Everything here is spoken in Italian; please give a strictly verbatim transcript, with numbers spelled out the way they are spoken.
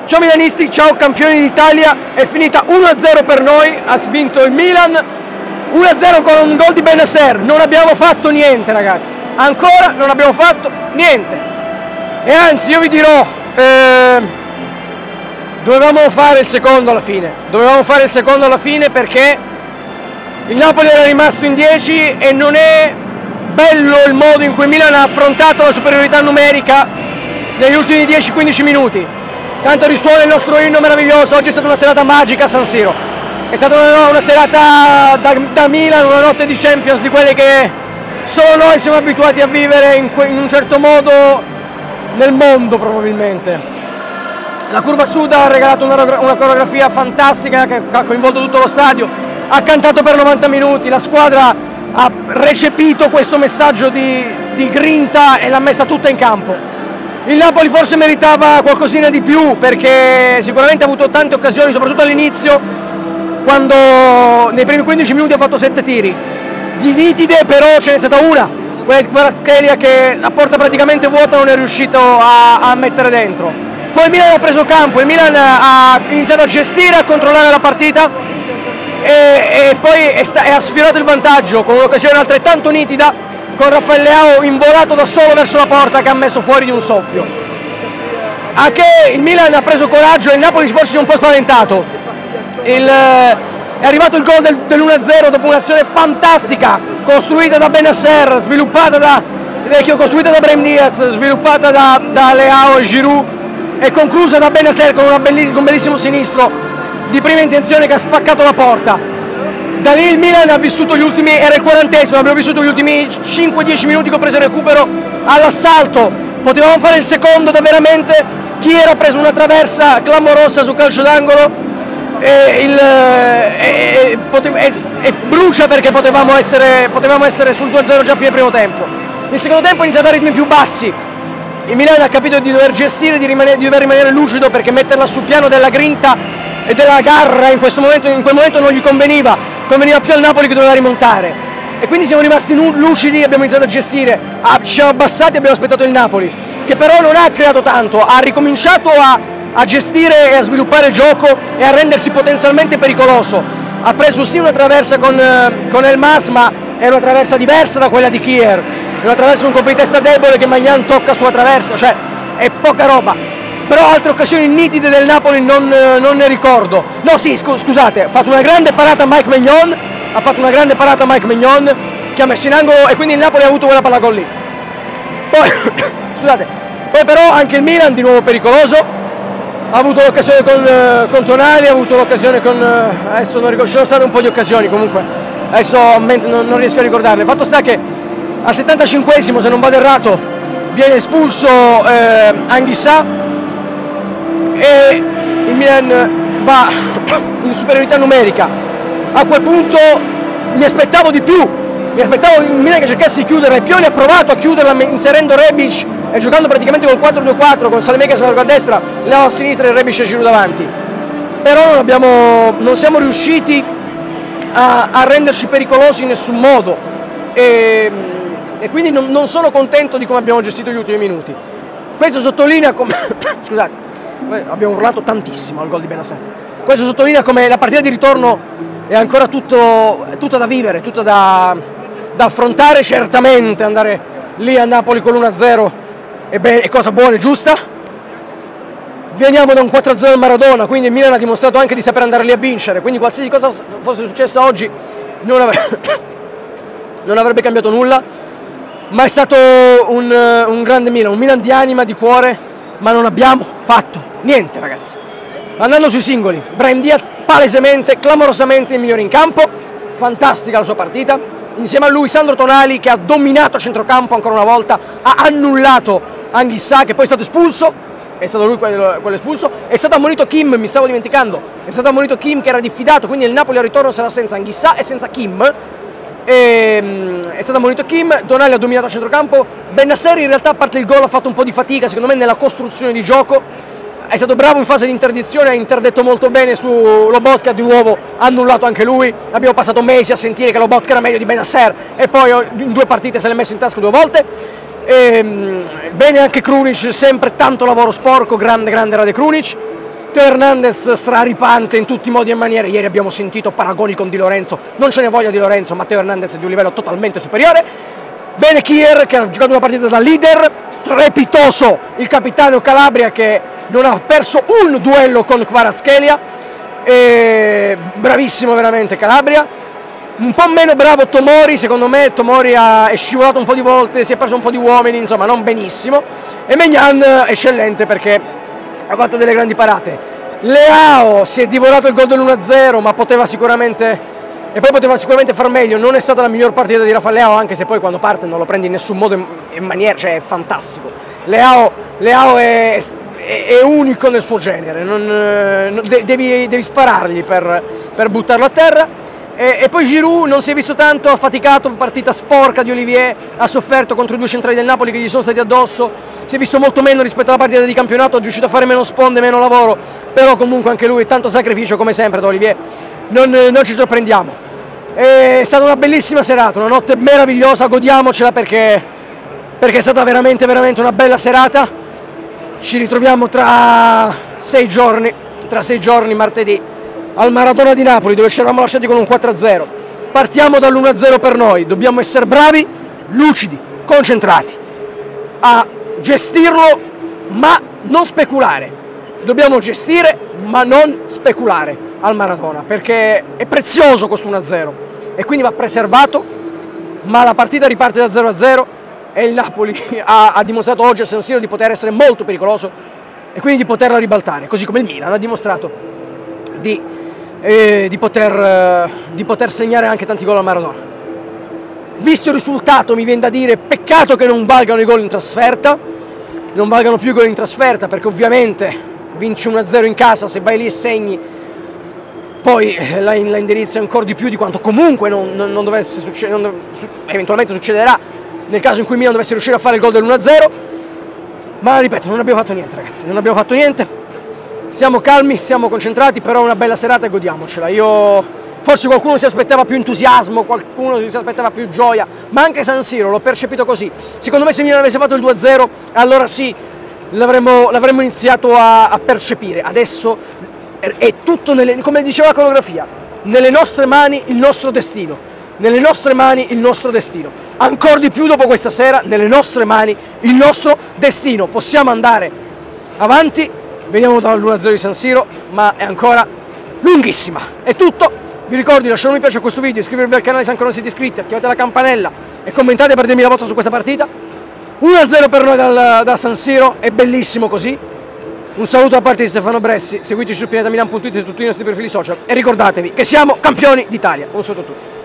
Ciao milanisti, ciao campioni d'Italia, è finita uno a zero per noi, ha vinto il Milan, uno a zero con un gol di Bennacer, non abbiamo fatto niente ragazzi, ancora non abbiamo fatto niente. E anzi io vi dirò, eh, dovevamo fare il secondo alla fine, dovevamo fare il secondo alla fine perché il Napoli era rimasto in dieci e non è bello il modo in cui il Milan ha affrontato la superiorità numerica negli ultimi dieci quindici minuti. Tanto risuona il nostro inno meraviglioso, oggi è stata una serata magica a San Siro, è stata una, una serata da, da Milan, una notte di Champions di quelle che solo noi siamo abituati a vivere in, in un certo modo nel mondo probabilmente. La curva sud ha regalato una, una coreografia fantastica che ha coinvolto tutto lo stadio, ha cantato per novanta minuti, la squadra ha recepito questo messaggio di, di grinta e l'ha messa tutta in campo. Il Napoli forse meritava qualcosina di più perché sicuramente ha avuto tante occasioni, soprattutto all'inizio, quando nei primi quindici minuti ha fatto sette tiri. Di nitide però ce n'è stata una, quella Kvaratskhelia che la porta praticamente vuota non è riuscito a, a mettere dentro. Poi il Milan ha preso campo, il Milan ha iniziato a gestire, a controllare la partita e, e poi è sta, e ha sfiorato il vantaggio con un'occasione altrettanto nitida, con Rafael Leao involato da solo verso la porta che ha messo fuori di un soffio. A che il Milan ha preso coraggio e il Napoli forse si è un po' spaventato. Il, è arrivato il gol del, dell'uno a zero dopo un'azione fantastica, costruita da Bennacer, sviluppata da, vecchio, costruita da Brahim Diaz, sviluppata da, da Leao e Giroud e conclusa da Bennacer con, una belliss- con un bellissimo sinistro di prima intenzione che ha spaccato la porta. Da lì il Milan ha vissuto gli ultimi, era il quarantesimo, abbiamo vissuto gli ultimi cinque dieci minuti che ho preso il recupero all'assalto, potevamo fare il secondo da veramente Chier ha preso una traversa clamorosa su calcio d'angolo e, il, e, e, e, e brucia perché potevamo essere, potevamo essere sul due a zero già a fine primo tempo. Nel secondo tempo è iniziato a ritmi più bassi, il Milan ha capito di dover gestire, di, rimanere, di dover rimanere lucido perché metterla sul piano della grinta e della garra in questo momento, in quel momento non gli conveniva, conveniva più al Napoli che doveva rimontare e quindi siamo rimasti lucidi, abbiamo iniziato a gestire, ci siamo abbassati e abbiamo aspettato il Napoli che però non ha creato tanto, ha ricominciato a, a gestire e a sviluppare il gioco e a rendersi potenzialmente pericoloso. Ha preso sì una traversa con, con Elmas, ma è una traversa diversa da quella di Chier, è una traversa di un colpo di testa debole che Maignan tocca sulla traversa, cioè è poca roba. Però altre occasioni nitide del Napoli non, non ne ricordo. No sì, scusate, ha fatto una grande parata Mike Maignan, ha fatto una grande parata Mike Maignan che ha messo in angolo e quindi il Napoli ha avuto quella palla gol lì. Poi, scusate, poi però anche il Milan di nuovo pericoloso, ha avuto l'occasione con, con Tonali, ha avuto l'occasione con, adesso non ricordo, ci sono state un po' di occasioni comunque, adesso non, non riesco a ricordarle. Fatto sta che al settantacinquesimo, se non vado errato, viene espulso eh, Anguissa e il Milan va in superiorità numerica. A quel punto mi aspettavo di più, mi aspettavo il Milan che cercasse di chiudere. Pioli ha provato a chiuderla inserendo Rebic e giocando praticamente col quattro due quattro con Saelemaekers a destra, Leao a sinistra e Rebic e Giroud davanti, però non, abbiamo, non siamo riusciti a, a renderci pericolosi in nessun modo e, e quindi non, non sono contento di come abbiamo gestito gli ultimi minuti. Questo sottolinea come scusate, abbiamo urlato tantissimo al gol di Bennacer. Questo sottolinea come la partita di ritorno è ancora tutto, tutta da vivere, tutta da, da affrontare. Certamente andare lì a Napoli con l'uno a zero è, è cosa buona e giusta. Veniamo da un quattro a zero al Maradona, quindi il Milan ha dimostrato anche di saper andare lì a vincere, quindi qualsiasi cosa fosse successa oggi non avrebbe, non avrebbe cambiato nulla, ma è stato un, un grande Milan, un Milan di anima, di cuore, ma non abbiamo fatto niente ragazzi. Andando sui singoli, Brahim Diaz palesemente, clamorosamente il migliore in campo, fantastica la sua partita, insieme a lui Sandro Tonali che ha dominato a centrocampo ancora una volta, ha annullato Anguissa che poi è stato espulso, è stato lui quello, quello espulso, è stato ammonito Kim, mi stavo dimenticando, è stato ammonito Kim che era diffidato, quindi il Napoli al ritorno sarà senza Anguissa e senza Kim, e, è stato ammonito Kim, Tonali ha dominato a centrocampo, Bennacer in realtà a parte il gol ha fatto un po' di fatica secondo me nella costruzione di gioco, è stato bravo in fase di interdizione, ha interdetto molto bene su Lobotka, di nuovo ha annullato anche lui, abbiamo passato mesi a sentire che Lobotka era meglio di Bennacer e poi in due partite se l'è messo in tasca due volte. E, bene anche Krunic, sempre tanto lavoro sporco, grande grande Rade Krunic. Teo Hernandez straripante in tutti i modi e maniere. Ieri abbiamo sentito paragoni con Di Lorenzo, non ce ne voglia Di Lorenzo, ma Teo Hernandez è di un livello totalmente superiore. Bene Kier che ha giocato una partita da leader, strepitoso il capitano Calabria che non ha perso un duello con Kvaratskhelia, e bravissimo veramente Calabria. Un po' meno bravo Tomori, secondo me Tomori ha, è scivolato un po' di volte, si è preso un po' di uomini, insomma non benissimo, e Maignan eccellente perché ha fatto delle grandi parate. Leao si è divorato il gol dell'uno a zero, ma poteva sicuramente, e poi poteva sicuramente far meglio. Non è stata la miglior partita di Rafael Leao, anche se poi quando parte non lo prendi in nessun modo in maniera, cioè è fantastico. Leao, Leao è, è, è unico nel suo genere, non, devi, devi sparargli per, per buttarlo a terra. E, e poi Giroud non si è visto tanto, ha faticato, partita sporca di Olivier, ha sofferto contro i due centrali del Napoli che gli sono stati addosso, si è visto molto meno rispetto alla partita di campionato, è riuscito a fare meno sponde, meno lavoro, però comunque anche lui tanto sacrificio come sempre da Olivier, non, non ci sorprendiamo. È stata una bellissima serata, una notte meravigliosa, godiamocela perché, perché è stata veramente veramente una bella serata. Ci ritroviamo tra sei giorni, tra sei giorni martedì, al Maradona di Napoli, dove ci eravamo lasciati con un quattro a zero. Partiamo dall'uno a zero per noi, dobbiamo essere bravi, lucidi, concentrati a gestirlo, ma non speculare. Dobbiamo gestire ma non speculare al Maradona, perché è prezioso questo uno a zero e quindi va preservato, ma la partita riparte da zero a zero e il Napoli ha, ha dimostrato oggi a San Siro di poter essere molto pericoloso e quindi di poterla ribaltare, così come il Milan ha dimostrato di, eh, di, poter, eh, di poter segnare anche tanti gol al Maradona. Visto il risultato mi viene da dire peccato che non valgano i gol in trasferta, non valgano più i gol in trasferta, perché ovviamente vinci uno a zero in casa, se vai lì e segni poi la, la indirizzi ancora di più di quanto comunque non, non, non dovesse succedere, non, su, eventualmente succederà nel caso in cui Milan dovesse riuscire a fare il gol dell'uno a zero. Ma ripeto, non abbiamo fatto niente ragazzi, non abbiamo fatto niente. Siamo calmi, siamo concentrati, però è una bella serata e godiamocela. Io, forse qualcuno si aspettava più entusiasmo, qualcuno si aspettava più gioia, ma anche San Siro l'ho percepito così. Secondo me se Milan avesse fatto il due a zero, allora sì, l'avremmo, l'avremmo iniziato a, a percepire. Adesso è tutto, nelle, come diceva la coreografia, nelle nostre mani il nostro destino, nelle nostre mani il nostro destino. Ancora di più dopo questa sera, nelle nostre mani il nostro destino. Possiamo andare avanti. Veniamo dall'uno a zero di San Siro, ma è ancora lunghissima. È tutto, vi ricordo di lasciare un mi piace a questo video, iscrivervi al canale se ancora non siete iscritti, attivate la campanella e commentate per dirmi la vostra su questa partita. uno a zero per noi dal, da San Siro, è bellissimo così. Un saluto da parte di Stefano Bressi, seguiteci su pinetamilan punto it e su tutti i nostri profili social e ricordatevi che siamo campioni d'Italia. Un saluto a tutti.